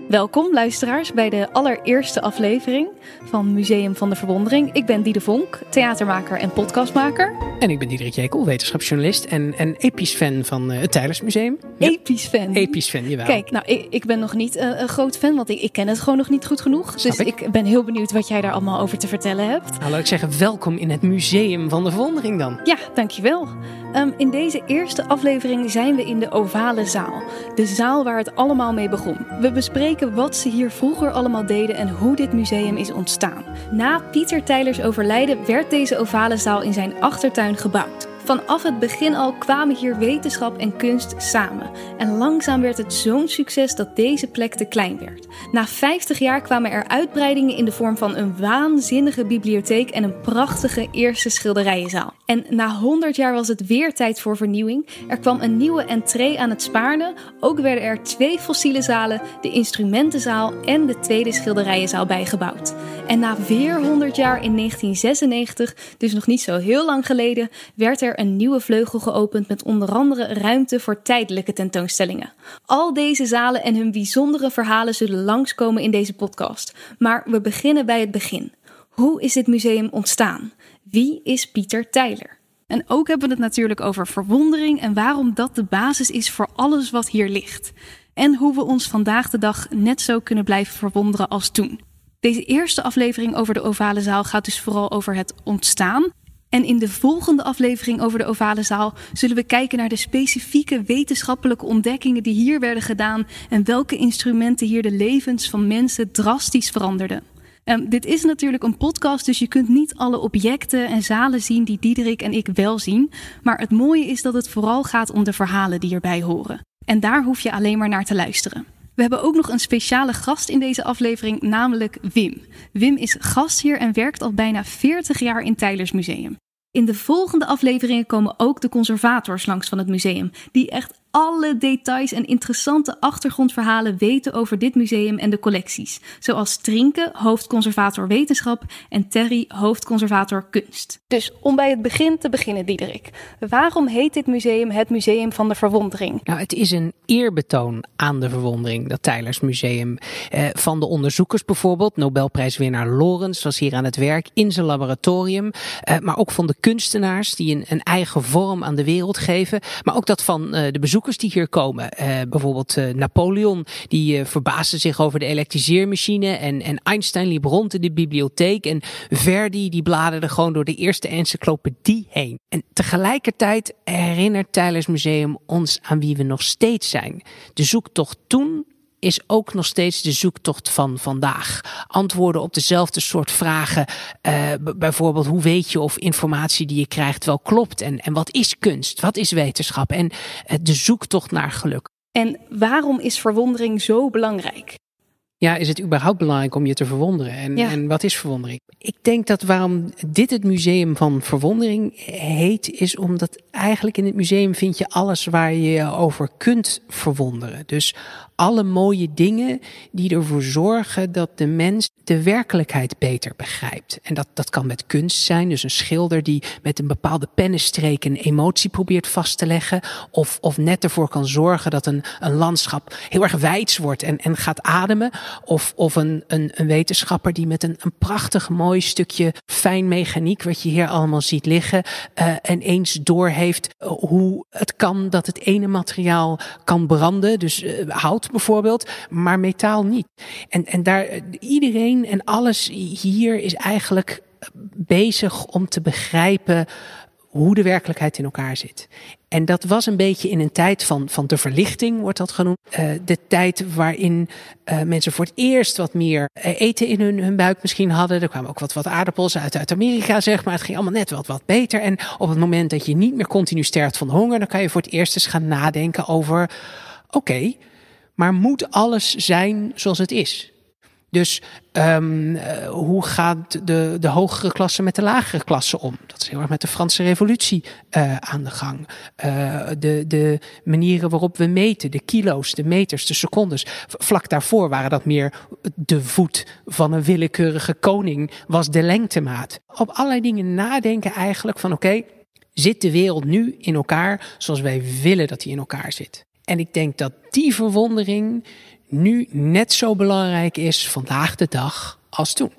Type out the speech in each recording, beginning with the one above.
Welkom luisteraars bij de allereerste aflevering van Museum van de Verwondering. Ik ben Diede Vonk, theatermaker en podcastmaker. En ik ben Diederik Jekel, wetenschapsjournalist en episch fan van het Teylers Museum. Ja. Episch fan? Episch fan, jawel. Kijk, nou, ik ben nog niet een groot fan, want ik ken het gewoon nog niet goed genoeg. Dus ik ben heel benieuwd wat jij daar allemaal over te vertellen hebt. Nou, laat ik zeggen, welkom in het Museum van de Verwondering dan. Ja, dankjewel. In deze eerste aflevering zijn we in de ovale zaal. De zaal waar het allemaal mee begon. We bespreken wat ze hier vroeger allemaal deden en hoe dit museum is ontstaan. Na Pieter Teylers overlijden werd deze ovale zaal in zijn achtertuin gebouwd. Vanaf het begin al kwamen hier wetenschap en kunst samen. En langzaam werd het zo'n succes dat deze plek te klein werd. Na 50 jaar kwamen er uitbreidingen in de vorm van een waanzinnige bibliotheek en een prachtige eerste schilderijenzaal. En na 100 jaar was het weer tijd voor vernieuwing. Er kwam een nieuwe entree aan het Spaarne. Ook werden er 2 fossiele zalen, de instrumentenzaal en de tweede schilderijenzaal bijgebouwd. En na weer 100 jaar in 1996, dus nog niet zo heel lang geleden, werd er een nieuwe vleugel geopend met onder andere ruimte voor tijdelijke tentoonstellingen. Al deze zalen en hun bijzondere verhalen zullen langskomen in deze podcast. Maar we beginnen bij het begin. Hoe is dit museum ontstaan? Wie is Pieter Teyler? En ook hebben we het natuurlijk over verwondering en waarom dat de basis is voor alles wat hier ligt. En hoe we ons vandaag de dag net zo kunnen blijven verwonderen als toen. Deze eerste aflevering over de ovale zaal gaat dus vooral over het ontstaan. En in de volgende aflevering over de ovale zaal zullen we kijken naar de specifieke wetenschappelijke ontdekkingen die hier werden gedaan en welke instrumenten hier de levens van mensen drastisch veranderden. Dit is natuurlijk een podcast, dus je kunt niet alle objecten en zalen zien die Diederik en ik wel zien. Maar het mooie is dat het vooral gaat om de verhalen die erbij horen. En daar hoef je alleen maar naar te luisteren. We hebben ook nog een speciale gast in deze aflevering, namelijk Wim. Wim is gastheer en werkt al bijna 40 jaar in Teylers Museum. In de volgende afleveringen komen ook de conservators langs van het museum, die echt alle details en interessante achtergrondverhalen weten over dit museum en de collecties. Zoals Trinke, hoofdconservator wetenschap, en Terry, hoofdconservator kunst. Dus om bij het begin te beginnen, Diederik. Waarom heet dit museum het Museum van de Verwondering? Nou, het is een eerbetoon aan de verwondering, dat Teylers Museum. Van de onderzoekers bijvoorbeeld, Nobelprijswinnaar Lorentz was hier aan het werk in zijn laboratorium. Maar ook van de kunstenaars die een eigen vorm aan de wereld geven. Maar ook dat van de bezoekers die hier komen. Bijvoorbeeld Napoleon, die verbaasde zich over de elektriseermachine. En Einstein liep rond in de bibliotheek. En Verdi, die bladerde gewoon door de eerste encyclopedie heen. En tegelijkertijd herinnert Teylers Museum ons aan wie we nog steeds zijn. De zoektocht toen is ook nog steeds de zoektocht van vandaag. Antwoorden op dezelfde soort vragen. Bijvoorbeeld, hoe weet je of informatie die je krijgt wel klopt? En wat is kunst? Wat is wetenschap? En de zoektocht naar geluk. En waarom is verwondering zo belangrijk? Ja, is het überhaupt belangrijk om je te verwonderen? En wat is verwondering? Ik denk dat waarom dit het Museum van Verwondering heet, is omdat eigenlijk in het museum vind je alles waar je je over kunt verwonderen. Dus alle mooie dingen die ervoor zorgen dat de mens de werkelijkheid beter begrijpt. En dat kan met kunst zijn, dus een schilder die met een bepaalde pennenstreek een emotie probeert vast te leggen. Of net ervoor kan zorgen dat een landschap heel erg weids wordt en gaat ademen. Of een wetenschapper die met een prachtig mooi stukje fijn mechaniek, wat je hier allemaal ziet liggen, en eens doorheeft hoe het kan dat het ene materiaal kan branden. Dus hout bijvoorbeeld, maar metaal niet. En daar iedereen en alles hier is eigenlijk bezig om te begrijpen hoe de werkelijkheid in elkaar zit. En dat was een beetje in een tijd van de verlichting, wordt dat genoemd. De tijd waarin mensen voor het eerst wat meer eten in hun buik misschien hadden. Er kwamen ook wat aardappels uit Amerika, zeg maar. Het ging allemaal net wat beter. En op het moment dat je niet meer continu sterft van honger, dan kan je voor het eerst eens gaan nadenken over, oké, maar moet alles zijn zoals het is? Dus hoe gaat de hogere klasse met de lagere klasse om? Dat is heel erg met de Franse Revolutie aan de gang. De manieren waarop we meten, de kilo's, de meters, de secondes. Vlak daarvoor waren dat meer de voet van een willekeurige koning, was de lengtemaat. Op allerlei dingen nadenken eigenlijk van oké, zit de wereld nu in elkaar zoals wij willen dat die in elkaar zit? En ik denk dat die verwondering nu net zo belangrijk is vandaag de dag als toen.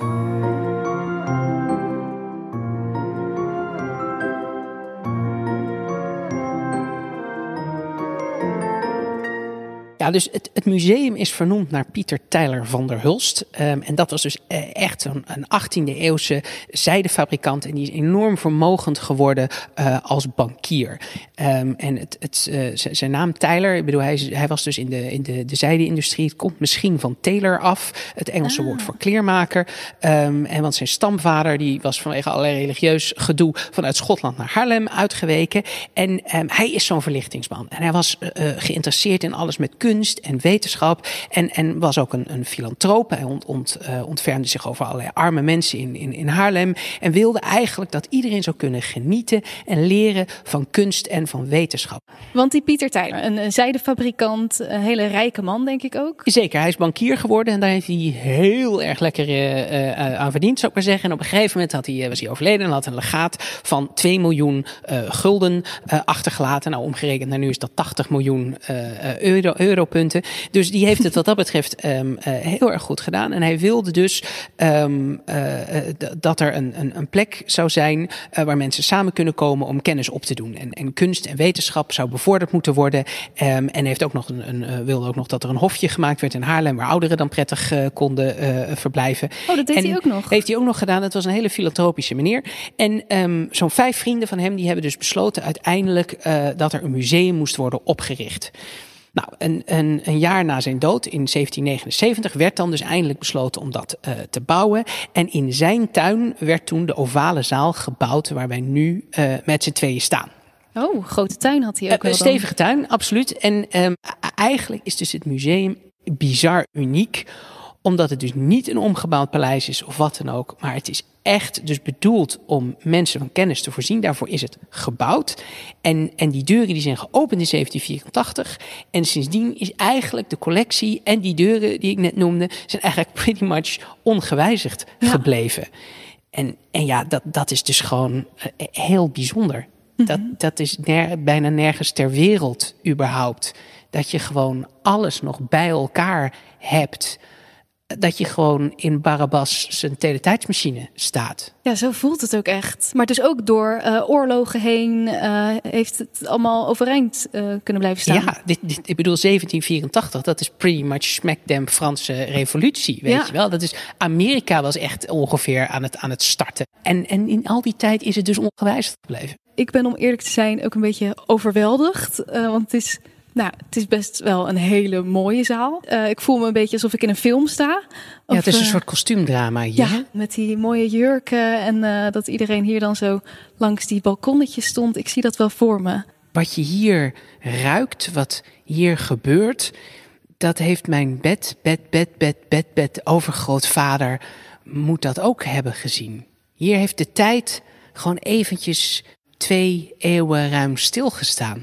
Ja, dus het museum is vernoemd naar Pieter Tyler van der Hulst. En dat was dus echt een 18e-eeuwse zijdefabrikant. En die is enorm vermogend geworden als bankier. En zijn naam Tyler, ik bedoel, hij was dus in de zijde-industrie. Het komt misschien van tailor af, het Engelse woord voor kleermaker. En want zijn stamvader die was vanwege allerlei religieus gedoe vanuit Schotland naar Haarlem uitgeweken. En hij is zo'n verlichtingsman. En hij was geïnteresseerd in alles met kunst en wetenschap en was ook een filantroop. Hij ontfermde zich over allerlei arme mensen in Haarlem en wilde eigenlijk dat iedereen zou kunnen genieten en leren van kunst en van wetenschap. Want die Pieter Tyler, een zijdefabrikant, een hele rijke man denk ik ook. Zeker, hij is bankier geworden en daar heeft hij heel erg lekker aan verdiend, zou ik maar zeggen. En op een gegeven moment was hij overleden en had een legaat van 2 miljoen gulden achtergelaten. Nou, omgerekend naar nu is dat 80 miljoen europunten. Dus die heeft het wat dat betreft heel erg goed gedaan. En hij wilde dus dat er een plek zou zijn waar mensen samen kunnen komen om kennis op te doen. En kunst en wetenschap zou bevorderd moeten worden. En heeft ook nog wilde ook nog dat er een hofje gemaakt werd in Haarlem waar ouderen dan prettig konden verblijven. Oh, dat deed hij ook nog? Heeft hij ook nog gedaan. Het was een hele filantropische meneer. En zo'n 5 vrienden van hem die hebben dus besloten uiteindelijk dat er een museum moest worden opgericht. Nou, een jaar na zijn dood, in 1779, werd dan dus eindelijk besloten om dat te bouwen. En in zijn tuin werd toen de ovale zaal gebouwd waar wij nu met z'n tweeën staan. Oh, grote tuin had hij ook wel. Een stevige tuin, absoluut. En eigenlijk is dus het museum bizar uniek, omdat het dus niet een omgebouwd paleis is of wat dan ook, maar het is echt dus bedoeld om mensen van kennis te voorzien. Daarvoor is het gebouwd. En die deuren die zijn geopend in 1784. En sindsdien is eigenlijk de collectie en die deuren die ik net noemde, zijn eigenlijk pretty much ongewijzigd gebleven. En ja, dat is dus gewoon heel bijzonder. Dat is bijna nergens ter wereld überhaupt. Dat je gewoon alles nog bij elkaar hebt. Dat je gewoon in Barabbas zijn teletijdsmachine staat. Ja, zo voelt het ook echt. Maar dus ook door oorlogen heen heeft het allemaal overeind kunnen blijven staan. Ja, ik bedoel 1784, dat is pretty much smack damn Franse revolutie, weet je wel. Dat is, Amerika was echt ongeveer aan het starten. En in al die tijd is het dus ongewijzigd gebleven. Ik ben om eerlijk te zijn ook een beetje overweldigd, want het is best wel een hele mooie zaal. Ik voel me een beetje alsof ik in een film sta. Ja, het is een soort kostuumdrama hier. Ja, met die mooie jurken en dat iedereen hier dan zo langs die balkonnetjes stond. Ik zie dat wel voor me. Wat je hier ruikt, wat hier gebeurt, dat heeft mijn bed overgrootvader moet dat ook hebben gezien. Hier heeft de tijd gewoon eventjes 2 eeuwen ruim stilgestaan.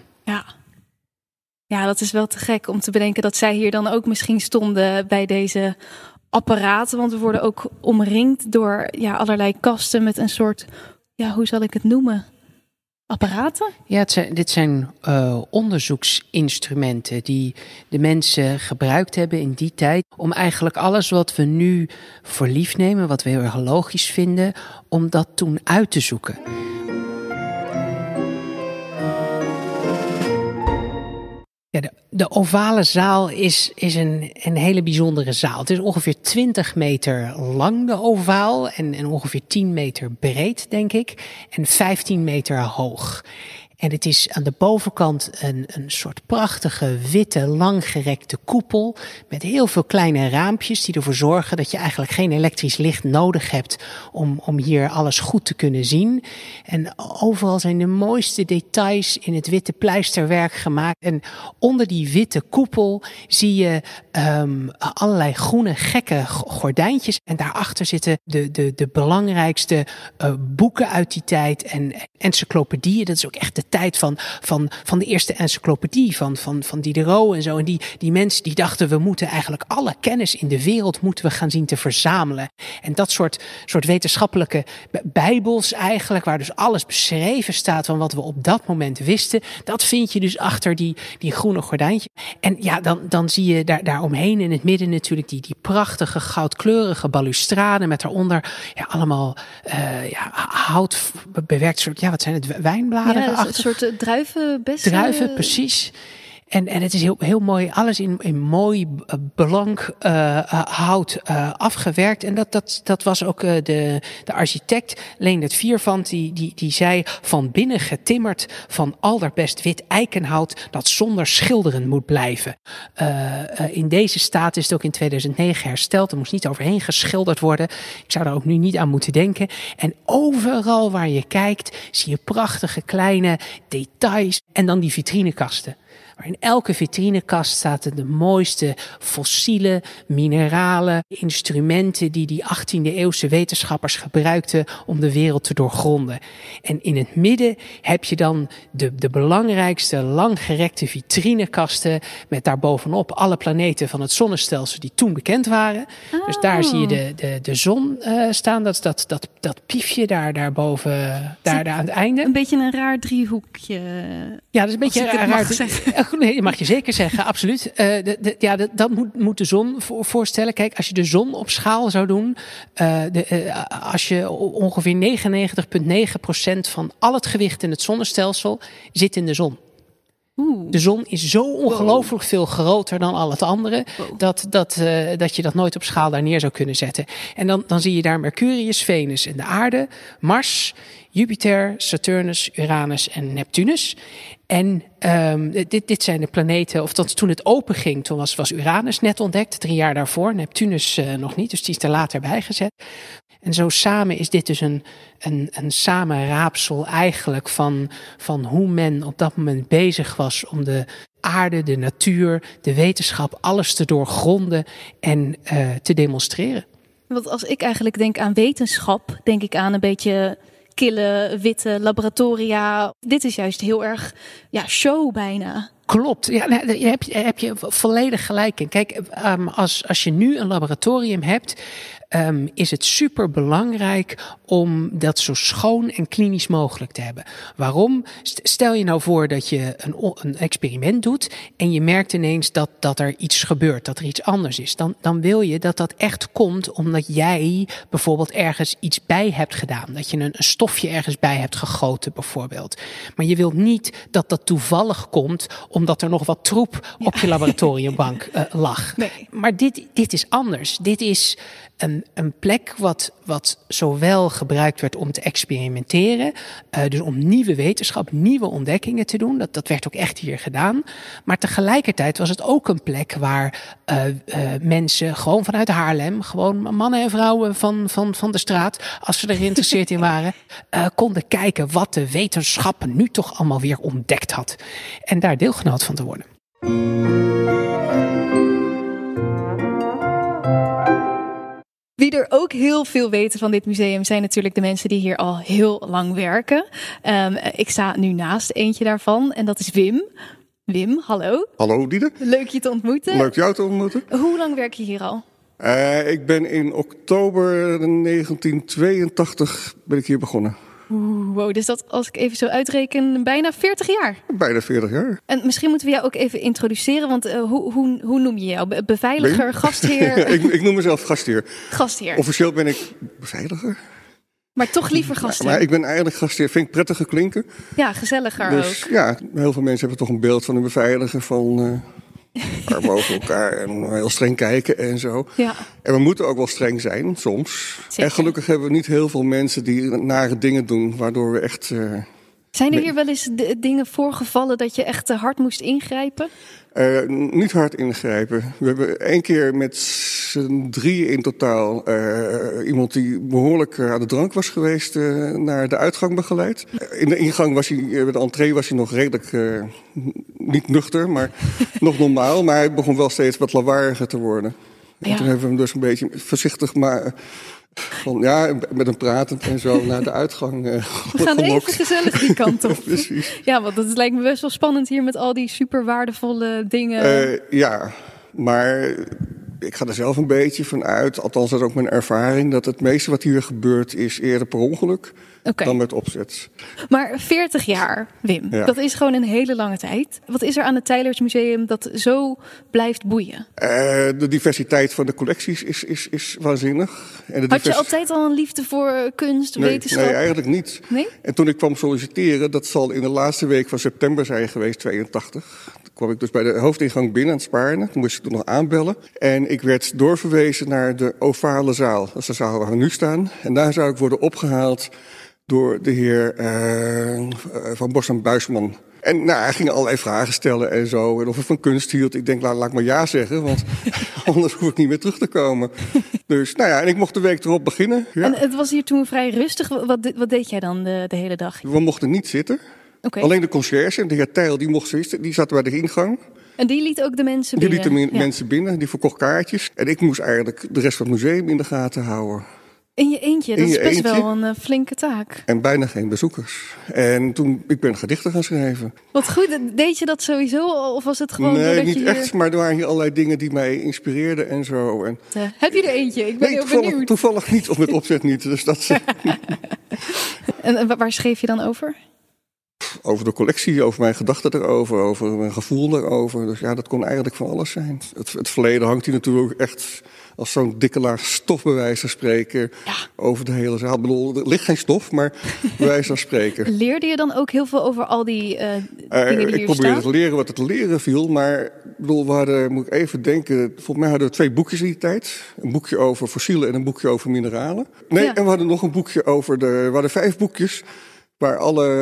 Ja, dat is wel te gek om te bedenken dat zij hier dan ook misschien stonden bij deze apparaten. Want we worden ook omringd door allerlei kasten met een soort, hoe zal ik het noemen? Apparaten? Ja, dit zijn onderzoeksinstrumenten die de mensen gebruikt hebben in die tijd. Om eigenlijk alles wat we nu voor lief nemen, wat we heel erg logisch vinden, om dat toen uit te zoeken. Ja, de ovale zaal is een hele bijzondere zaal. Het is ongeveer 20 meter lang, de ovaal, en ongeveer 10 meter breed, denk ik, en 15 meter hoog. En het is aan de bovenkant een soort prachtige, witte, langgerekte koepel met heel veel kleine raampjes die ervoor zorgen dat je eigenlijk geen elektrisch licht nodig hebt om hier alles goed te kunnen zien. En overal zijn de mooiste details in het witte pleisterwerk gemaakt. En onder die witte koepel zie je allerlei groene, gekke gordijntjes. En daarachter zitten de belangrijkste boeken uit die tijd en encyclopedieën. Dat is ook echt de tijd van de eerste encyclopedie, van Diderot en zo. En die mensen die dachten, we moeten eigenlijk alle kennis in de wereld moeten we gaan zien te verzamelen. En dat soort wetenschappelijke bijbels eigenlijk, waar dus alles beschreven staat van wat we op dat moment wisten, dat vind je dus achter die groene gordijntje. En ja, dan zie je daar omheen in het midden natuurlijk die prachtige goudkleurige balustrade met daaronder allemaal hout bewerkt soort, wat zijn het, wijnbladeren? Ja, een soort druivenbessen. Druiven, precies. En het is heel mooi, alles in mooi blank hout afgewerkt. En dat was ook de architect Leendert Viervant, die zei, van binnen getimmerd van allerbest wit eikenhout dat zonder schilderen moet blijven. In deze staat is het ook in 2009 hersteld. Er moest niet overheen geschilderd worden. Ik zou daar ook nu niet aan moeten denken. En overal waar je kijkt zie je prachtige kleine details en dan die vitrinekasten. Maar in elke vitrinekast zaten de mooiste fossiele, mineralen, instrumenten die 18e eeuwse wetenschappers gebruikten om de wereld te doorgronden. En in het midden heb je dan de belangrijkste langgerekte vitrinekasten met daarbovenop alle planeten van het zonnestelsel die toen bekend waren. Oh. Dus daar zie je de zon staan, dat piefje daarboven, daar aan het einde. Een beetje een raar driehoekje. Ja, dat is een beetje raar. Nee, dat mag je zeker zeggen, absoluut. Dat moet de zon voorstellen. Kijk, als je de zon op schaal zou doen, als je ongeveer 99,9% van al het gewicht in het zonnestelsel zit in de zon. De zon is zo ongelooflijk veel groter dan al het andere, dat je dat nooit op schaal daar neer zou kunnen zetten. En dan zie je daar Mercurius, Venus en de aarde, Mars, Jupiter, Saturnus, Uranus en Neptunus. En dit zijn de planeten, of toen het open ging, toen was Uranus net ontdekt, 3 jaar daarvoor, Neptunus nog niet, dus die is er later bijgezet. En zo samen is dit dus een samenraapsel eigenlijk van hoe men op dat moment bezig was om de aarde, de natuur, de wetenschap, alles te doorgronden en te demonstreren. Want als ik eigenlijk denk aan wetenschap, denk ik aan een beetje kille, witte laboratoria. Dit is juist heel erg show bijna. Klopt, ja, daar heb je volledig gelijk in. Kijk, als je nu een laboratorium hebt, is het super belangrijk om dat zo schoon en klinisch mogelijk te hebben. Waarom? Stel je nou voor dat je een experiment doet en je merkt ineens dat er iets gebeurt, dat er iets anders is. Dan wil je dat echt komt omdat jij bijvoorbeeld ergens iets bij hebt gedaan. Dat je een stofje ergens bij hebt gegoten bijvoorbeeld. Maar je wilt niet dat toevallig komt omdat er nog wat troep op je laboratoriumbank lag. Nee. Maar dit is anders. Dit is een plek wat zowel gebruikt werd om te experimenteren, dus om nieuwe wetenschap, nieuwe ontdekkingen te doen. Dat werd ook echt hier gedaan. Maar tegelijkertijd was het ook een plek waar mensen gewoon vanuit Haarlem, gewoon mannen en vrouwen van de straat, als ze er geïnteresseerd in waren, konden kijken wat de wetenschap nu toch allemaal weer ontdekt had. En daar deelgenoot van te worden. Wie er ook heel veel weten van dit museum zijn natuurlijk de mensen die hier al heel lang werken. Ik sta nu naast eentje daarvan en dat is Wim. Wim, hallo. Hallo Diede. Leuk je te ontmoeten. Leuk jou te ontmoeten. Hoe lang werk je hier al? Ik ben in oktober 1982 ben ik hier begonnen. Wow, dus dat, als ik even zo uitreken, bijna 40 jaar. Bijna 40 jaar. En misschien moeten we jou ook even introduceren, want hoe noem je jou? Beveiliger, gastheer? Ik noem mezelf gastheer. Gastheer. Officieel ben ik beveiliger. Maar toch liever gastheer. Maar ik ben eigenlijk gastheer, vind ik prettiger klinken. Ja, gezelliger dus, ook. Ja, heel veel mensen hebben toch een beeld van een beveiliger van armen over elkaar en heel streng kijken en zo. Ja. En we moeten ook wel streng zijn, soms. Zeker. En gelukkig hebben we niet heel veel mensen die nare dingen doen, waardoor we echt... Zijn er hier wel eens dingen voorgevallen dat je echt hard moest ingrijpen? Niet hard ingrijpen. We hebben 1 keer met z'n 3 in totaal iemand die behoorlijk aan de drank was geweest naar de uitgang begeleid. In de ingang was hij, bij de entree was hij nog redelijk niet nuchter, maar nog normaal. Maar hij begon wel steeds wat lawaaiiger te worden. Ja. En toen hebben we hem dus een beetje voorzichtig maar Met hem pratend en zo naar de uitgang. We gaan even gezellig die kant op. Precies. Ja, want het lijkt me best wel spannend hier met al die super waardevolle dingen. Maar ik ga er zelf een beetje van uit, althans dat is ook mijn ervaring, dat het meeste wat hier gebeurt is eerder per ongeluk dan met opzet. Maar 40 jaar, Wim, dat is gewoon een hele lange tijd. Wat is er aan het Teylers Museum dat zo blijft boeien? De diversiteit van de collecties is waanzinnig. En Had je altijd al een liefde voor kunst, wetenschap? Nee, eigenlijk niet. Nee? En toen ik kwam solliciteren, dat zal in de laatste week van september zijn geweest, 82. Toen kwam ik dus bij de hoofdingang binnen aan het Spaarne. Toen moest ik toen nog aanbellen. En ik werd doorverwezen naar de ovale zaal. Dat is de zaal waar we nu staan. En daar zou ik worden opgehaald door de heer Van Bos en Buisman. En hij ging allerlei vragen stellen en zo. En of ik van kunst hield. Ik denk, laat ik maar ja zeggen, want anders hoef ik niet meer terug te komen. Dus en ik mocht de week erop beginnen. Ja. En het was hier toen vrij rustig. Wat deed jij dan de hele dag? We mochten niet zitten. Okay. Alleen de conciërge, de heer Tijl, die zat bij de ingang. En die liet ook de mensen binnen? Die liet de mensen binnen, die verkocht kaartjes. En ik moest eigenlijk de rest van het museum in de gaten houden. In je eentje? Dat is best wel een flinke taak. En bijna geen bezoekers. En toen, ik ben gedichten gaan schrijven. Wat goed, deed je dat sowieso? Of was het gewoon Nee, doordat niet je hier... echt, maar er waren hier allerlei dingen die mij inspireerden en zo. En... Heb je er eentje? Ik ben heel benieuwd. Toevallig niet, of met opzet niet. Dus dat... En waar schreef je dan over? Over de collectie, over mijn gedachten erover, over mijn gevoel erover. Dus dat kon eigenlijk van alles zijn. Het verleden hangt hier natuurlijk echt als zo'n dikke laag stof, bij wijze van spreken, over de hele zaal. Ik bedoel, er ligt geen stof, maar bij wijze van spreken. Leerde je dan ook heel veel over al die dingen die hier staan? Ik probeerde te leren wat er te leren viel, maar ik bedoel, we hadden, moet ik even denken, volgens mij hadden we 2 boekjes in die tijd. Een boekje over fossielen en een boekje over mineralen. En we hadden nog een boekje we hadden 5 boekjes waar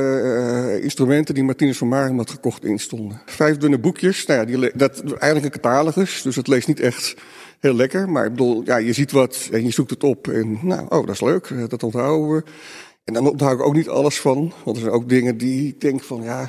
alle instrumenten die Martinus van Marum had gekocht in stonden. 5 dunne boekjes, dat eigenlijk een catalogus, dus het leest niet echt heel lekker. Maar ik bedoel, je ziet wat en je zoekt het op en dat is leuk, dat onthouden we. En dan onthoud ik ook niet alles van, want er zijn ook dingen die ik denk van, dat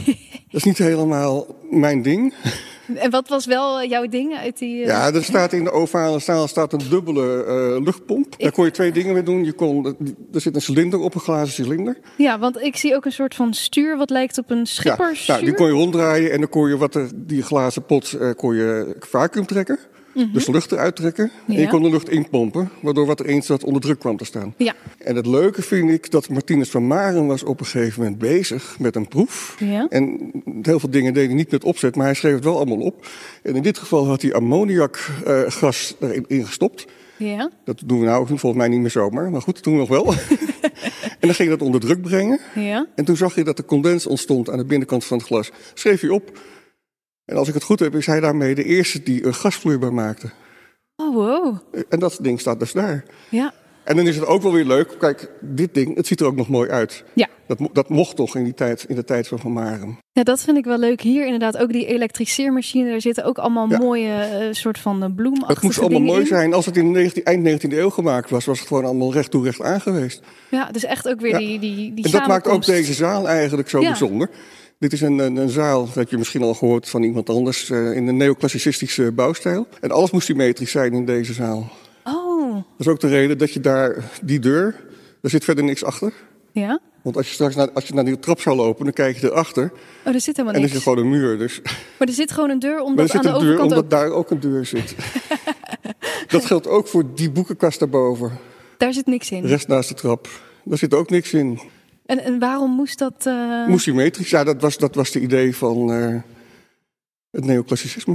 is niet helemaal mijn ding. En wat was wel jouw ding uit die... er staat in de ovale zaal een dubbele luchtpomp. Daar kon je 2 dingen mee doen. Er zit een cilinder op, een glazen cilinder. Ja, want ik zie ook een soort van stuur wat lijkt op een schippersstuur. Ja, die kon je ronddraaien en dan kon je die glazen pot kon je vacuüm trekken. Mm-hmm. Dus lucht eruit trekken. Ja. En je kon de lucht inpompen, waardoor wat erin zat onder druk kwam te staan. Ja. En het leuke vind ik dat Martinus van Marum was op een gegeven moment bezig met een proef. Ja. En heel veel dingen deed hij niet met opzet, maar hij schreef het wel allemaal op. En in dit geval had hij ammoniakgas erin gestopt. Ja. Dat doen we nou volgens mij niet meer zomaar, maar goed, toen nog wel. En dan ging hij dat onder druk brengen. Ja. En toen zag je dat er condens ontstond aan de binnenkant van het glas. Schreef hij op. En als ik het goed heb, is hij daarmee de eerste die een gasvloeibaar maakte. Oh, wow. En dat ding staat dus daar. Ja. En dan is het ook wel weer leuk. Kijk, dit ding, het ziet er ook nog mooi uit. Ja. Dat mocht toch in de tijd van Marum. Ja, dat vind ik wel leuk. Hier inderdaad ook die elektriceermachine. Daar zitten ook allemaal mooie soort van bloemachtige dingen. Het moest allemaal mooi zijn. Als het in de eind 19e eeuw gemaakt was het gewoon allemaal recht toe recht aan geweest. Ja, dus echt ook weer die en dat maakt ook deze zaal eigenlijk zo bijzonder. Dit is een zaal, dat je misschien al gehoord van iemand anders, in een neoclassicistische bouwstijl. En alles moest symmetrisch zijn in deze zaal. Oh. Dat is ook de reden dat je die deur, daar zit verder niks achter. Ja. Want als je straks naar die trap zou lopen, dan kijk je erachter. Oh, er zit helemaal niks. En er zit gewoon een muur. Dus. Maar er zit gewoon een deur, omdat aan de overkant omdat daar ook een deur zit. Dat geldt ook voor die boekenkast daarboven. Daar zit niks in? De rest naast de trap. Daar zit ook niks in. En waarom moest dat... Moest symmetrisch. Ja, dat was de idee van het neoclassicisme.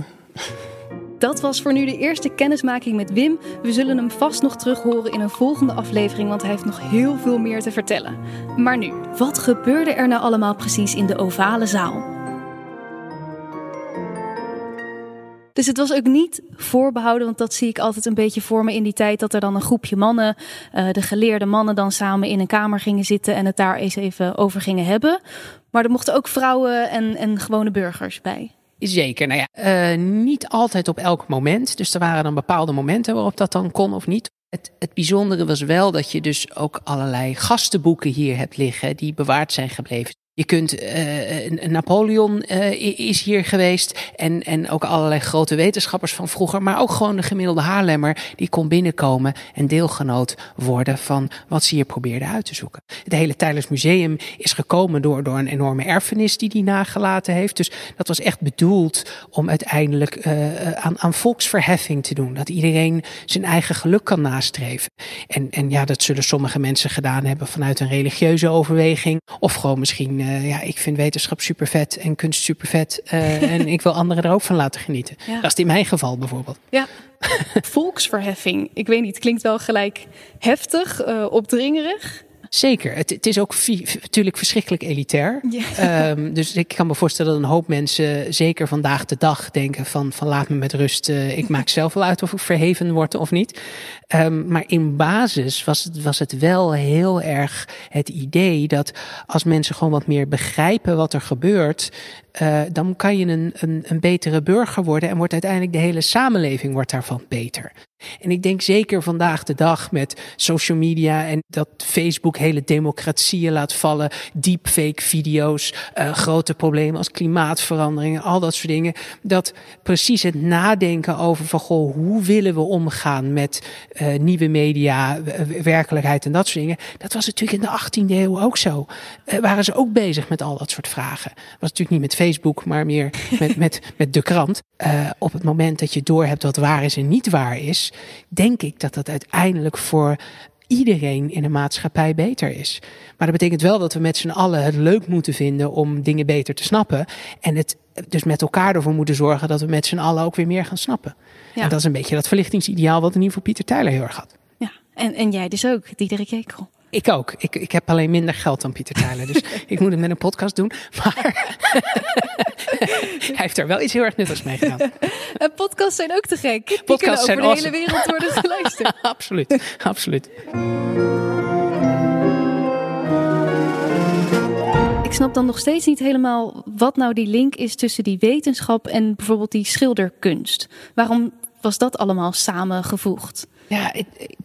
Dat was voor nu de eerste kennismaking met Wim. We zullen hem vast nog terug horen in een volgende aflevering, want hij heeft nog heel veel meer te vertellen. Maar nu, wat gebeurde er nou allemaal precies in de ovale zaal? Dus het was ook niet voorbehouden, want dat zie ik altijd een beetje voor me in die tijd, dat er dan een groepje mannen, de geleerde mannen, dan samen in een kamer gingen zitten en het daar eens even over gingen hebben. Maar er mochten ook vrouwen en gewone burgers bij. Zeker, niet altijd op elk moment. Dus er waren dan bepaalde momenten waarop dat dan kon of niet. Het bijzondere was wel dat je dus ook allerlei gastenboeken hier hebt liggen die bewaard zijn gebleven. Je kunt, Napoleon is hier geweest en ook allerlei grote wetenschappers van vroeger, maar ook gewoon de gemiddelde Haarlemmer, die kon binnenkomen en deelgenoot worden van wat ze hier probeerden uit te zoeken. Het hele Teylers Museum is gekomen door een enorme erfenis die hij nagelaten heeft. Dus dat was echt bedoeld om uiteindelijk aan volksverheffing te doen. Dat iedereen zijn eigen geluk kan nastreven. En ja, dat zullen sommige mensen gedaan hebben vanuit een religieuze overweging. Of gewoon misschien, ik vind wetenschap super vet en kunst super vet. En ik wil anderen er ook van laten genieten. Ja. Dat is in mijn geval bijvoorbeeld. Ja, volksverheffing. Ik weet niet, het klinkt wel gelijk heftig, opdringerig. Zeker. Het is ook natuurlijk verschrikkelijk elitair. Ja. Dus ik kan me voorstellen dat een hoop mensen, zeker vandaag de dag, denken van laat me met rust. Ik maak zelf wel uit of ik verheven word of niet. Maar in basis was het wel heel erg het idee dat als mensen gewoon wat meer begrijpen wat er gebeurt, dan kan je een betere burger worden en wordt uiteindelijk de hele samenleving wordt daarvan beter. En ik denk zeker vandaag de dag met social media en dat Facebook hele democratieën laat vallen, deepfake video's, grote problemen als klimaatverandering, al dat soort dingen, dat precies het nadenken over van goh, hoe willen we omgaan met nieuwe media, werkelijkheid en dat soort dingen, dat was natuurlijk in de 18e eeuw ook zo. Waren ze ook bezig met al dat soort vragen. Was natuurlijk niet met Facebook, maar meer met de krant. Op het moment dat je doorhebt wat waar is en niet waar is, denk ik dat dat uiteindelijk voor iedereen in de maatschappij beter is. Maar dat betekent wel dat we met z'n allen het leuk moeten vinden om dingen beter te snappen. En het dus met elkaar ervoor moeten zorgen dat we met z'n allen ook weer meer gaan snappen. Ja. En dat is een beetje dat verlichtingsideaal wat in ieder geval Pieter Teyler heel erg had. Ja, en jij dus ook, Diederik Jekyll. Ik ook. Ik heb alleen minder geld dan Pieter Teyler. Dus ik moet het met een podcast doen. Maar hij heeft er wel iets heel erg nuttigs mee gedaan. En podcasts zijn ook te gek. Die podcasts kunnen over de hele wereld worden geluisterd. Absoluut. Ik snap dan nog steeds niet helemaal wat nou die link is tussen die wetenschap en bijvoorbeeld die schilderkunst. Waarom was dat allemaal samengevoegd? Ja,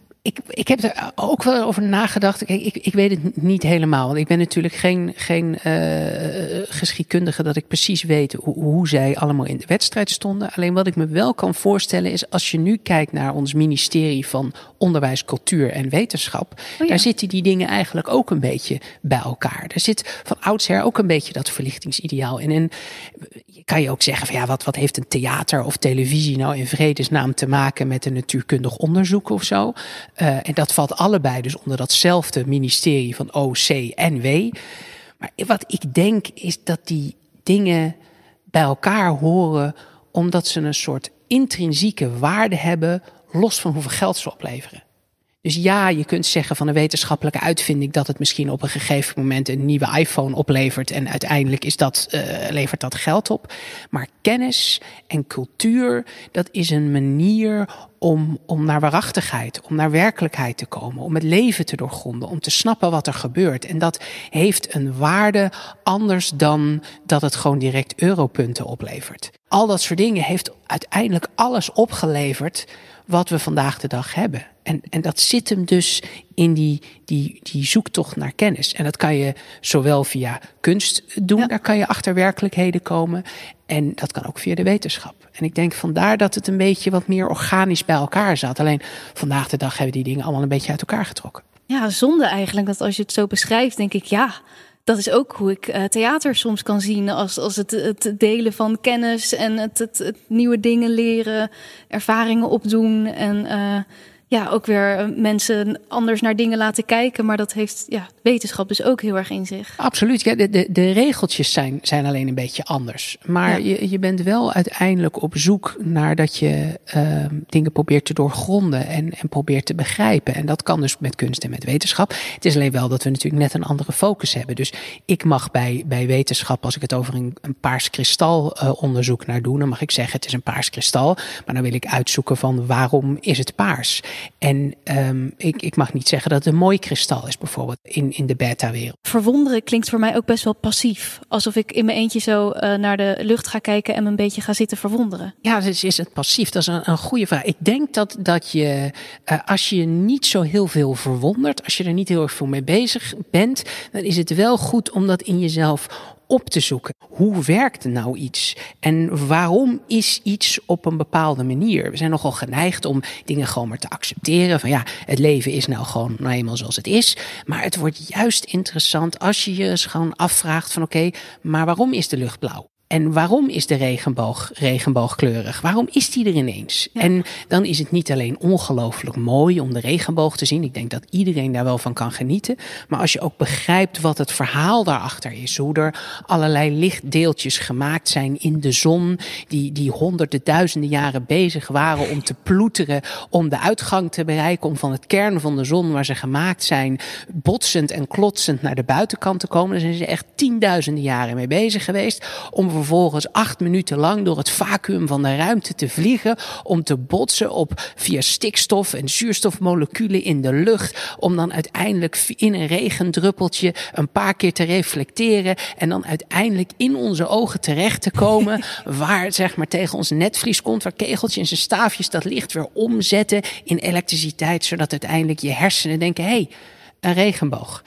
ik heb er ook wel over nagedacht. Ik weet het niet helemaal. Want ik ben natuurlijk geen geschiedkundige dat ik precies weet hoe zij allemaal in de wedstrijd stonden. Alleen wat ik me wel kan voorstellen is als je nu kijkt naar ons ministerie van Onderwijs, Cultuur en Wetenschap. Daar zitten die dingen eigenlijk ook een beetje bij elkaar. Er zit van oudsher ook een beetje dat verlichtingsideaal in. En je kan je ook zeggen van wat heeft een theater of televisie nou in vredesnaam te maken met een natuurkundig onderzoek of zo. En dat valt allebei dus onder datzelfde ministerie van O, C en W. Maar wat ik denk is dat die dingen bij elkaar horen omdat ze een soort intrinsieke waarde hebben, los van hoeveel geld ze opleveren. Dus ja, je kunt zeggen van een wetenschappelijke uitvinding dat het misschien op een gegeven moment een nieuwe iPhone oplevert en uiteindelijk levert dat geld op. Maar kennis en cultuur, dat is een manier om naar waarachtigheid, om naar werkelijkheid te komen, om het leven te doorgronden, om te snappen wat er gebeurt. En dat heeft een waarde anders dan dat het gewoon direct europunten oplevert. Al dat soort dingen heeft uiteindelijk alles opgeleverd wat we vandaag de dag hebben. En dat zit hem dus in die zoektocht naar kennis. En dat kan je zowel via kunst doen, daar kan je achter werkelijkheden komen. En dat kan ook via de wetenschap. En ik denk vandaar dat het een beetje wat meer organisch bij elkaar zat. Alleen vandaag de dag hebben die dingen allemaal een beetje uit elkaar getrokken. Ja, zonde eigenlijk. Dat als je het zo beschrijft, denk ik, dat is ook hoe ik theater soms kan zien. Als het delen van kennis en het nieuwe dingen leren, ervaringen opdoen en ook weer mensen anders naar dingen laten kijken. Maar dat heeft wetenschap dus ook heel erg in zich. Absoluut. Ja, de regeltjes zijn alleen een beetje anders. Maar je bent wel uiteindelijk op zoek naar dat je dingen probeert te doorgronden en probeert te begrijpen. En dat kan dus met kunst en met wetenschap. Het is alleen wel dat we natuurlijk net een andere focus hebben. Dus ik mag bij wetenschap, als ik het over een paars kristal onderzoek naar doe, dan mag ik zeggen het is een paars kristal. Maar dan wil ik uitzoeken van waarom is het paars? En ik mag niet zeggen dat het een mooi kristal is, bijvoorbeeld in de beta-wereld. Verwonderen klinkt voor mij ook best wel passief. Alsof ik in mijn eentje zo naar de lucht ga kijken en me een beetje ga zitten verwonderen. Ja, dus is het passief? Dat is een goede vraag. Ik denk dat je, als je niet zo heel veel verwondert, als je er niet heel erg veel mee bezig bent, dan is het wel goed om dat in jezelf op te zoeken. Hoe werkt nou iets? En waarom is iets op een bepaalde manier? We zijn nogal geneigd om dingen gewoon maar te accepteren. Van ja, het leven is nou gewoon nou eenmaal zoals het is. Maar het wordt juist interessant als je je eens gewoon afvraagt van oké, maar waarom is de lucht blauw? En waarom is de regenboog regenboogkleurig? Waarom is die er ineens? Ja. En dan is het niet alleen ongelooflijk mooi om de regenboog te zien. Ik denk dat iedereen daar wel van kan genieten. Maar als je ook begrijpt wat het verhaal daarachter is. Hoe er allerlei lichtdeeltjes gemaakt zijn in de zon. Die honderden, duizenden jaren bezig waren om te ploeteren. Om de uitgang te bereiken. Om van het kern van de zon waar ze gemaakt zijn. Botsend en klotsend naar de buitenkant te komen. Daar zijn ze echt 10.000 jaren mee bezig geweest. Om vervolgens 8 minuten lang door het vacuüm van de ruimte te vliegen. Om te botsen via stikstof en zuurstofmoleculen in de lucht. Om dan uiteindelijk in een regendruppeltje een paar keer te reflecteren. En dan uiteindelijk in onze ogen terecht te komen. Waar zeg maar tegen ons netvlies komt. Waar kegeltje en zijn staafjes dat licht weer omzetten in elektriciteit. Zodat uiteindelijk je hersenen denken, hey, een regenboog.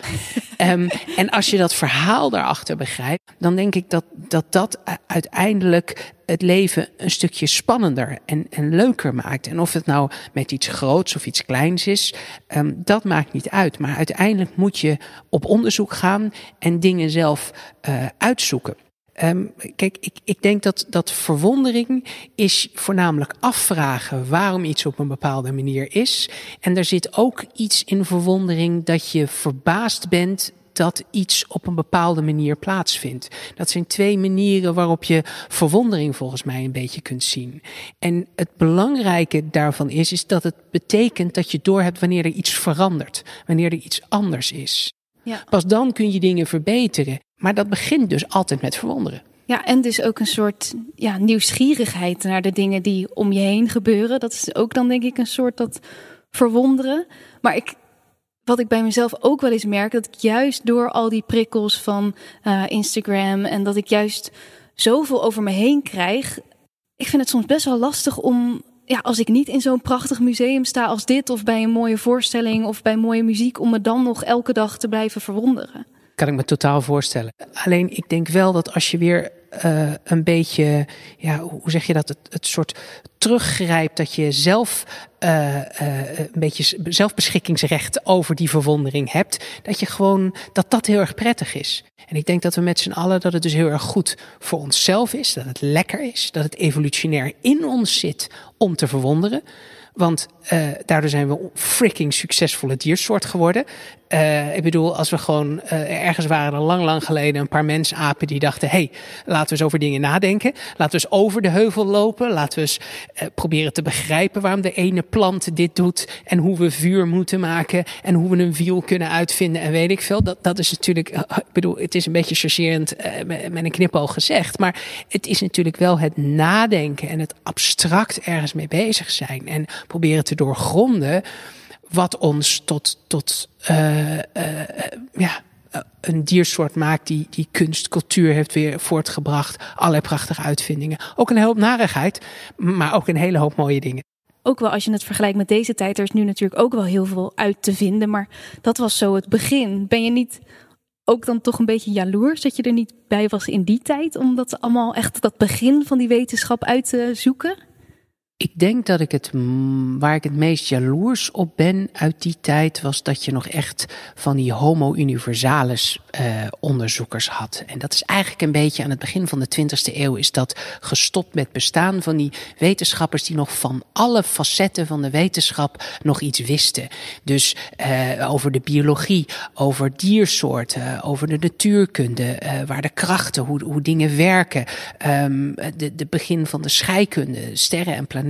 En als je dat verhaal daarachter begrijpt, dan denk ik dat uiteindelijk het leven een stukje spannender en leuker maakt. En of het nou met iets groots of iets kleins is, dat maakt niet uit. Maar uiteindelijk moet je op onderzoek gaan en dingen zelf uitzoeken. Kijk, ik denk dat verwondering is voornamelijk afvragen waarom iets op een bepaalde manier is. En er zit ook iets in verwondering dat je verbaasd bent dat iets op een bepaalde manier plaatsvindt. Dat zijn 2 manieren waarop je verwondering volgens mij een beetje kunt zien. En het belangrijke daarvan is dat het betekent dat je doorhebt wanneer er iets verandert. Wanneer er iets anders is. Ja. Pas dan kun je dingen verbeteren. Maar dat begint dus altijd met verwonderen. Ja, en dus ook een soort nieuwsgierigheid naar de dingen die om je heen gebeuren. Dat is ook dan denk ik een soort dat verwonderen. Maar wat ik bij mezelf ook wel eens merk, dat ik juist door al die prikkels van Instagram en dat ik juist zoveel over me heen krijg. Ik vind het soms best wel lastig om, als ik niet in zo'n prachtig museum sta als dit, of bij een mooie voorstelling of bij mooie muziek, om me dan nog elke dag te blijven verwonderen. Kan ik me totaal voorstellen. Alleen ik denk wel dat als je weer een beetje, hoe zeg je dat, het soort teruggrijpt dat je zelf een beetje zelfbeschikkingsrecht over die verwondering hebt, dat je gewoon dat heel erg prettig is. En ik denk dat we met z'n allen dat het dus heel erg goed voor onszelf is, dat het lekker is, dat het evolutionair in ons zit om te verwonderen. Want daardoor zijn we een freaking succesvolle diersoort geworden. Ik bedoel, als we gewoon ergens waren lang geleden een paar mensapen die dachten, hey, laten we eens over dingen nadenken. Laten we eens over de heuvel lopen. Laten we eens proberen te begrijpen waarom de ene plant dit doet. En hoe we vuur moeten maken. En hoe we een wiel kunnen uitvinden. En weet ik veel. Dat is natuurlijk, ik bedoel, het is een beetje chargerend met een knipoog gezegd. Maar het is natuurlijk wel het nadenken en het abstract ergens mee bezig zijn. En proberen te doorgronden wat ons tot een diersoort maakt die kunst, cultuur heeft weer voortgebracht. Allerlei prachtige uitvindingen. Ook een hele hoop narigheid, maar ook een hele hoop mooie dingen. Ook wel als je het vergelijkt met deze tijd, er is nu natuurlijk ook wel heel veel uit te vinden. Maar dat was zo het begin. Ben je niet ook dan toch een beetje jaloers dat je er niet bij was in die tijd? Om dat allemaal echt dat begin van die wetenschap uit te zoeken? Ik denk dat waar ik het meest jaloers op ben uit die tijd, was dat je nog echt van die homo universalis onderzoekers had. En dat is eigenlijk een beetje aan het begin van de 20e eeuw is dat gestopt met bestaan van die wetenschappers die nog van alle facetten van de wetenschap nog iets wisten. Dus over de biologie, over diersoorten, over de natuurkunde, waar de krachten, hoe dingen werken, de begin van de scheikunde, sterren en planeten.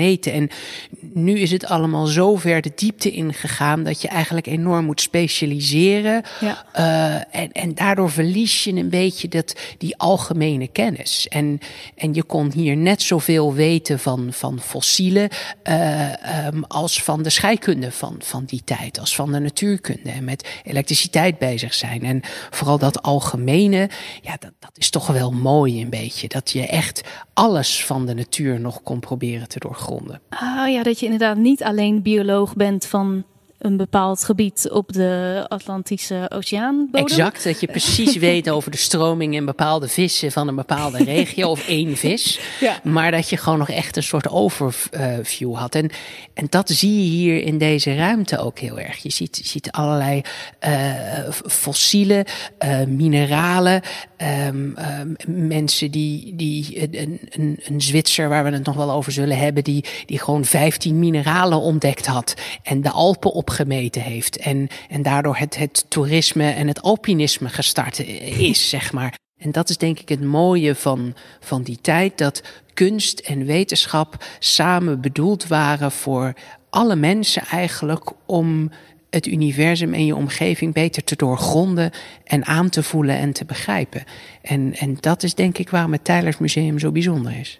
planeten. En nu is het allemaal zo ver de diepte ingegaan dat je eigenlijk enorm moet specialiseren. Ja. En daardoor verlies je een beetje die algemene kennis. En je kon hier net zoveel weten van fossielen als van de scheikunde van die tijd, als van de natuurkunde en met elektriciteit bezig zijn. En vooral dat algemene, ja, dat is toch wel mooi een beetje. Dat je echt alles van de natuur nog kon proberen te doorgronden. Ja, dat je inderdaad niet alleen bioloog bent van een bepaald gebied op de Atlantische Oceaanbodem. Exact, dat je precies weet over de stroming in bepaalde vissen van een bepaalde regio of één vis. Ja. Maar dat je gewoon nog echt een soort overview had. En dat zie je hier in deze ruimte ook heel erg. Je ziet allerlei fossielen, mineralen, mensen die een Zwitser waar we het nog wel over zullen hebben, die gewoon 15 mineralen ontdekt had en de Alpen opgemeten heeft en daardoor het toerisme en het alpinisme gestart is, zeg maar. En dat is denk ik het mooie van die tijd, dat kunst en wetenschap samen bedoeld waren voor alle mensen eigenlijk om het universum en je omgeving beter te doorgronden en aan te voelen en te begrijpen. En dat is denk ik waarom het Teylers Museum zo bijzonder is.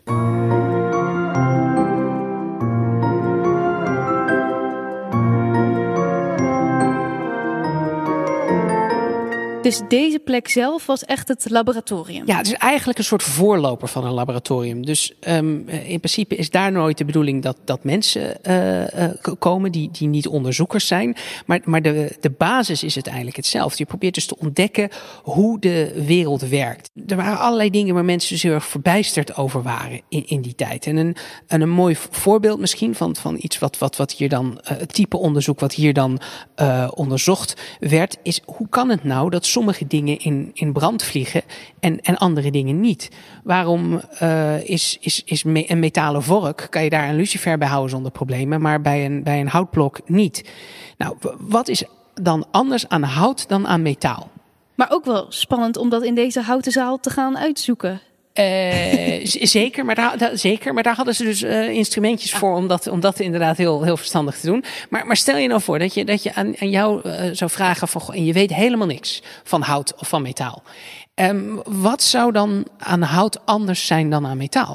Dus deze plek zelf was echt het laboratorium? Ja, het is eigenlijk een soort voorloper van een laboratorium. Dus in principe is daar nooit de bedoeling dat mensen komen die niet onderzoekers zijn. Maar de basis is uiteindelijk hetzelfde. Je probeert dus te ontdekken hoe de wereld werkt. Er waren allerlei dingen waar mensen dus heel erg verbijsterd over waren in die tijd. En een mooi voorbeeld misschien van iets wat hier dan, het type onderzoek wat hier dan onderzocht werd, is hoe kan het nou dat sommige dingen in brand vliegen en andere dingen niet? Waarom is een metalen vork, kan je daar een lucifer bij houden zonder problemen, maar bij een houtblok niet? Nou, wat is dan anders aan hout dan aan metaal? Maar ook wel spannend om dat in deze houten zaal te gaan uitzoeken. Zeker, maar daar hadden ze dus instrumentjes voor om dat inderdaad heel, heel verstandig te doen. Maar stel je nou voor dat je aan jou zou vragen van, en je weet helemaal niks van hout of van metaal. Wat zou dan aan hout anders zijn dan aan metaal?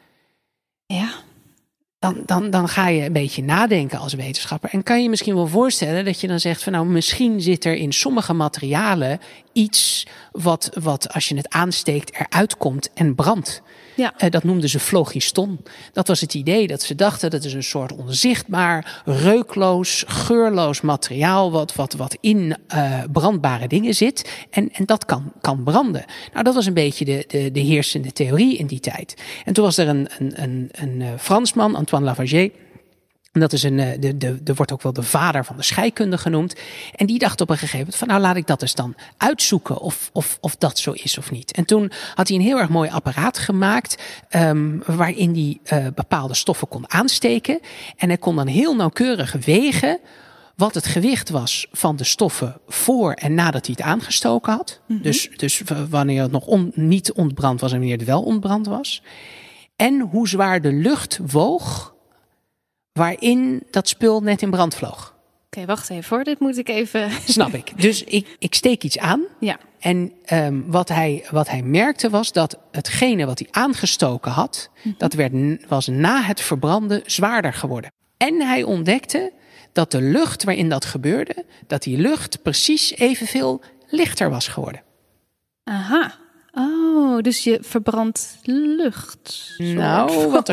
Ja. Dan ga je een beetje nadenken als wetenschapper. En kan je je misschien wel voorstellen dat je dan zegt van, nou, misschien zit er in sommige materialen iets wat als je het aansteekt eruit komt en brandt. Ja. Dat noemden ze phlogiston. Dat was het idee dat ze dachten dat is een soort onzichtbaar, reukloos, geurloos materiaal wat in brandbare dingen zit en dat kan branden. Nou, dat was een beetje de heersende theorie in die tijd. En toen was er een Fransman, Antoine Lavoisier. En dat is wordt ook wel de vader van de scheikunde genoemd. En die dacht op een gegeven moment van, nou, laat ik dat eens dan uitzoeken of dat zo is of niet. En toen had hij een heel erg mooi apparaat gemaakt waarin hij bepaalde stoffen kon aansteken. En hij kon dan heel nauwkeurig wegen wat het gewicht was van de stoffen voor en nadat hij het aangestoken had. Mm-hmm. Dus wanneer het nog niet ontbrand was en wanneer het wel ontbrand was. En hoe zwaar de lucht woog waarin dat spul net in brand vloog. Oké, wacht even hoor. Dit moet ik even... Snap ik. Dus ik steek iets aan. Ja. En wat hij merkte was dat hetgene wat hij aangestoken had, dat was na het verbranden zwaarder geworden. En hij ontdekte dat de lucht waarin dat gebeurde, dat die lucht precies evenveel lichter was geworden. Aha. Oh, dus je verbrandt lucht. Nou, wat er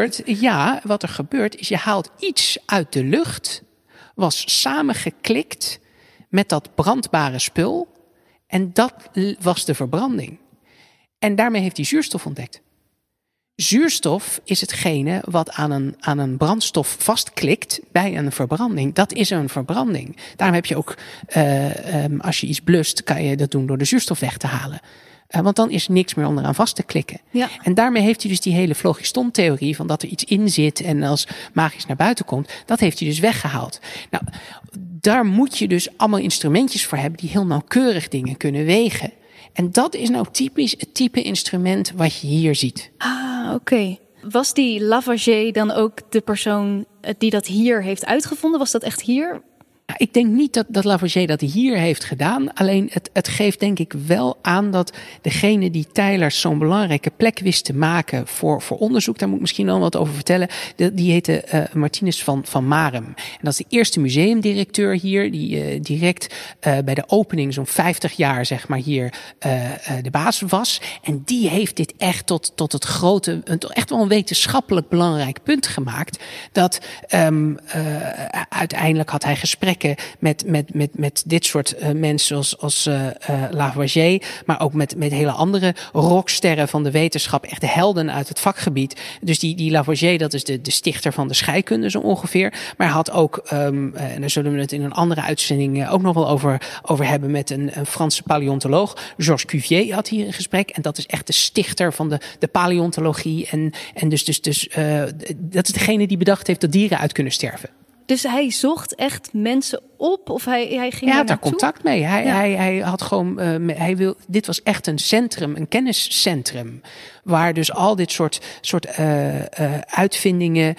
gebeurt is je haalt iets uit de lucht, was samengeklikt met dat brandbare spul en dat was de verbranding. En daarmee heeft hij zuurstof ontdekt. Zuurstof is hetgene wat aan een brandstof vastklikt bij een verbranding. Dat is een verbranding. Daarom heb je ook, als je iets blust, kan je dat doen door de zuurstof weg te halen. Want dan is niks meer onderaan vast te klikken. Ja. En daarmee heeft hij dus die hele phlogiston-theorie van dat er iets in zit en als magisch naar buiten komt, dat heeft hij dus weggehaald. Nou, daar moet je dus allemaal instrumentjes voor hebben die heel nauwkeurig dingen kunnen wegen. En dat is nou typisch het type instrument wat je hier ziet. Ah, oké. Was die Lavoisier dan ook de persoon die dat hier heeft uitgevonden? Was dat echt hier? Ik denk niet dat Lavoisier dat hier heeft gedaan. Alleen het geeft denk ik wel aan dat degene die Teylers zo'n belangrijke plek wist te maken voor onderzoek, daar moet ik misschien wel wat over vertellen, die heette Martinus van Marem. En dat is de eerste museumdirecteur hier, die direct bij de opening zo'n 50 jaar zeg maar hier de baas was. En die heeft dit echt tot het grote, echt wel een wetenschappelijk belangrijk punt gemaakt. Dat uiteindelijk had hij gesprekken met dit soort mensen als Lavoisier, maar ook met hele andere rocksterren van de wetenschap, echt de helden uit het vakgebied. Dus die Lavoisier, dat is de stichter van de scheikunde zo ongeveer. Maar hij had ook, en daar zullen we het in een andere uitzending ook nog wel over hebben, met een Franse paleontoloog, Georges Cuvier had hier een gesprek. En dat is echt de stichter van de paleontologie. En dus dat is degene die bedacht heeft dat dieren uit kunnen sterven. Dus hij zocht echt mensen op? Of hij ging had daar contact mee. Hij had gewoon, dit was echt een centrum, een kenniscentrum, waar dus al dit soort uitvindingen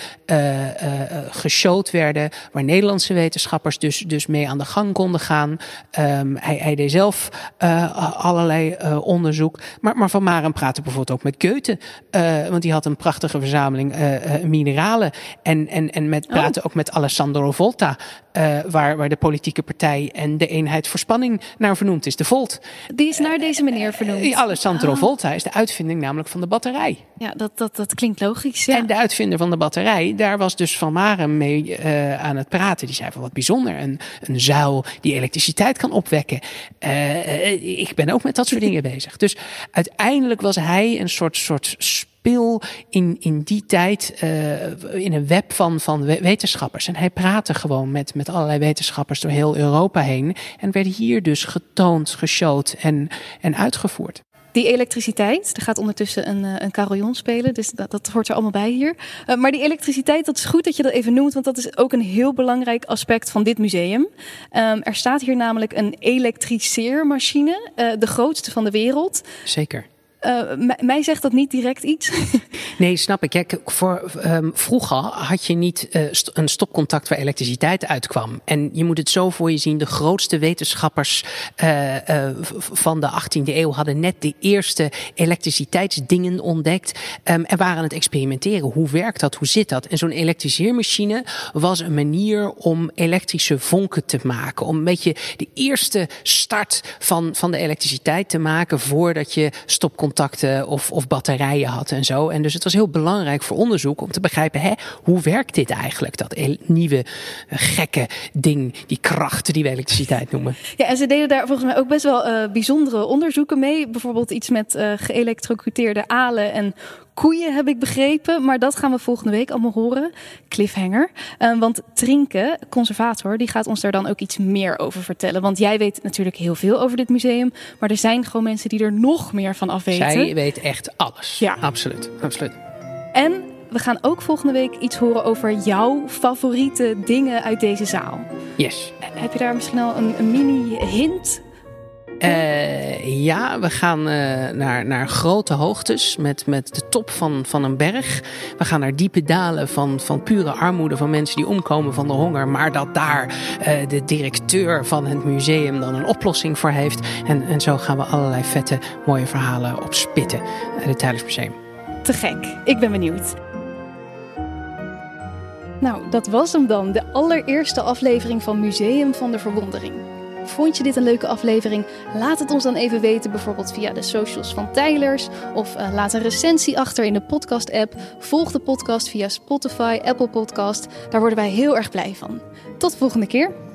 geshowd werden, waar Nederlandse wetenschappers dus mee aan de gang konden gaan. Hij deed zelf allerlei onderzoek. Maar Van Marem praatte bijvoorbeeld ook met Goethe, want die had een prachtige verzameling mineralen. En praatte ook met Alessandro Volta, waar de politieke partij en de eenheid voor spanning naar vernoemd is, de Volt. Die is naar deze meneer vernoemd. Alessandro Volta is de uitvinding namelijk van de batterij. Ja, dat klinkt logisch. Ja. En de uitvinder van de batterij, daar was dus Van Marem mee aan het praten. Die zei van wat bijzonder, een zuil die elektriciteit kan opwekken. Ik ben ook met dat soort dingen bezig. Dus uiteindelijk was hij een soort spil in die tijd in een web van wetenschappers. En hij praatte gewoon met allerlei wetenschappers door heel Europa heen. En werd hier dus getoond, geshowd en uitgevoerd. Die elektriciteit, er gaat ondertussen een carillon spelen, dus dat hoort er allemaal bij hier. Maar die elektriciteit, dat is goed dat je dat even noemt, want dat is ook een heel belangrijk aspect van dit museum. Er staat hier namelijk een elektriceermachine, de grootste van de wereld. Zeker. Mij zegt dat niet direct iets. Nee, snap ik. Kijk, vroeger had je niet een stopcontact waar elektriciteit uitkwam. En je moet het zo voor je zien, de grootste wetenschappers van de 18e eeuw hadden net de eerste elektriciteitsdingen ontdekt. En waren aan het experimenteren. Hoe werkt dat? Hoe zit dat? En zo'n elektriceermachine was een manier om elektrische vonken te maken. Om een beetje de eerste start van de elektriciteit te maken voordat je stopcontacten of batterijen had en zo. En dus het was heel belangrijk voor onderzoek om te begrijpen, hoe werkt dit eigenlijk? Dat nieuwe gekke ding, die kracht die we elektriciteit noemen. Ja, en ze deden daar volgens mij ook best wel bijzondere onderzoeken mee. Bijvoorbeeld iets met geëlektrocuteerde alen en koeien, heb ik begrepen. Maar dat gaan we volgende week allemaal horen. Cliffhanger. Want Trinke, conservator, die gaat ons daar dan ook iets meer over vertellen. Want jij weet natuurlijk heel veel over dit museum. Maar er zijn gewoon mensen die er nog meer van af weten. Zij weet echt alles. Ja. Absoluut. En we gaan ook volgende week iets horen over jouw favoriete dingen uit deze zaal. Yes. Heb je daar misschien al een mini hint? Ja, we gaan naar grote hoogtes met de top van een berg. We gaan naar diepe dalen van pure armoede, van mensen die omkomen van de honger. Maar dat daar de directeur van het museum dan een oplossing voor heeft. En zo gaan we allerlei vette, mooie verhalen opspitten. Het Teylers Museum. Te gek. Ik ben benieuwd. Nou, dat was hem dan. De allereerste aflevering van Museum van de Verwondering. Vond je dit een leuke aflevering? Laat het ons dan even weten, bijvoorbeeld via de socials van Teylers. Of laat een recensie achter in de podcast-app. Volg de podcast via Spotify, Apple Podcast. Daar worden wij heel erg blij van. Tot de volgende keer.